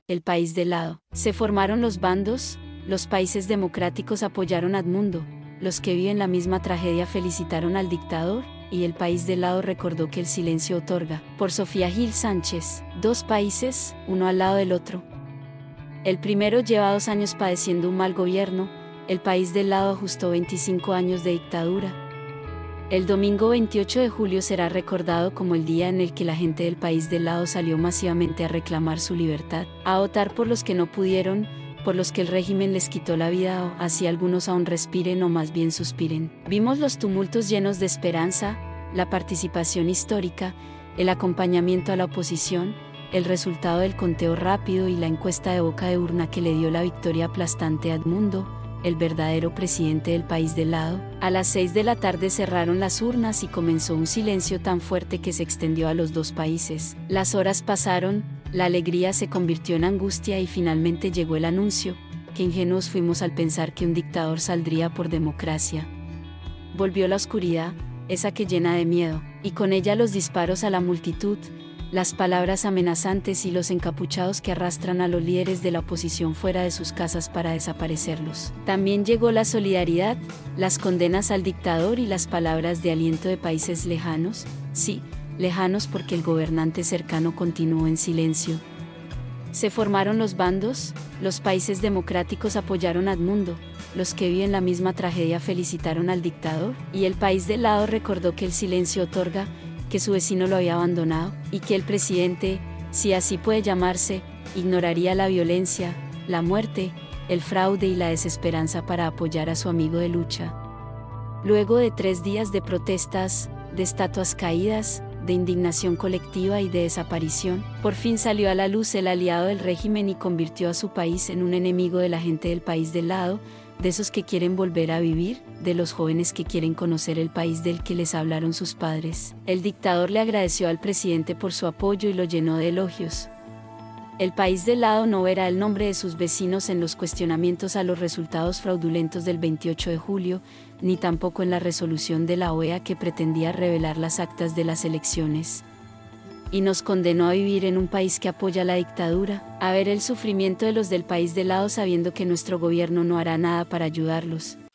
el país de lado. Se formaron los bandos, los países democráticos apoyaron a Edmundo, los que viven la misma tragedia felicitaron al dictador, y el país de lado recordó que el silencio otorga. Por Sofía Gil Sánchez. Dos países, uno al lado del otro. El primero lleva 2 años padeciendo un mal gobierno, el país del lado ajustó 25 años de dictadura. El domingo 28 de julio será recordado como el día en el que la gente del país del lado salió masivamente a reclamar su libertad, a votar por los que no pudieron, por los que el régimen les quitó la vida o así algunos aún respiren o más bien suspiren. Vimos los tumultos llenos de esperanza, la participación histórica, el acompañamiento a la oposición, el resultado del conteo rápido y la encuesta de boca de urna que le dio la victoria aplastante a Edmundo, el verdadero presidente del país del lado. A las 6 de la tarde cerraron las urnas y comenzó un silencio tan fuerte que se extendió a los dos países. Las horas pasaron, la alegría se convirtió en angustia y finalmente llegó el anuncio, que ingenuos fuimos al pensar que un dictador saldría por democracia. Volvió la oscuridad, esa que llena de miedo, y con ella los disparos a la multitud, las palabras amenazantes y los encapuchados que arrastran a los líderes de la oposición fuera de sus casas para desaparecerlos. También llegó la solidaridad, las condenas al dictador y las palabras de aliento de países lejanos, sí, lejanos porque el gobernante cercano continuó en silencio. Se formaron los bandos, los países democráticos apoyaron a Edmundo, los que viven la misma tragedia felicitaron al dictador, y el país del lado recordó que el silencio otorga, que su vecino lo había abandonado, y que el presidente, si así puede llamarse, ignoraría la violencia, la muerte, el fraude y la desesperanza para apoyar a su amigo de lucha. Luego de 3 días de protestas, de estatuas caídas, de indignación colectiva y de desaparición, por fin salió a la luz el aliado del régimen y convirtió a su país en un enemigo de la gente del país del lado, de esos que quieren volver a vivir, de los jóvenes que quieren conocer el país del que les hablaron sus padres. El dictador le agradeció al presidente por su apoyo y lo llenó de elogios. El país del lado no verá el nombre de sus vecinos en los cuestionamientos a los resultados fraudulentos del 28 de julio, ni tampoco en la resolución de la OEA que pretendía revelar las actas de las elecciones. Y nos condenó a vivir en un país que apoya la dictadura, a ver el sufrimiento de los del país del lado sabiendo que nuestro gobierno no hará nada para ayudarlos.